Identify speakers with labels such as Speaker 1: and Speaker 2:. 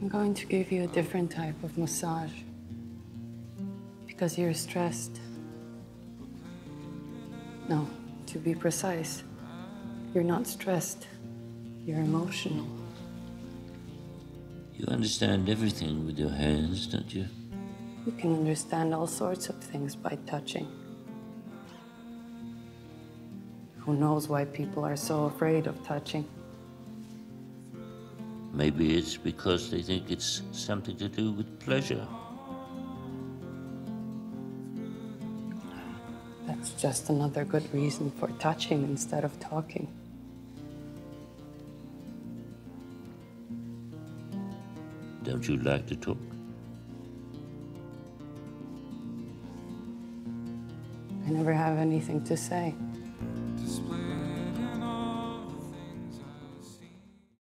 Speaker 1: I'm going to give you a different type of massage because you're stressed. No, to be precise, you're not stressed. You're emotional.
Speaker 2: You understand everything with your hands, don't you?
Speaker 1: You can understand all sorts of things by touching. Who knows why people are so afraid of touching?
Speaker 2: Maybe it's because they think it's something to do with pleasure.
Speaker 1: That's just another good reason for touching instead of talking.
Speaker 2: Don't you like to talk?
Speaker 1: I never have anything to say.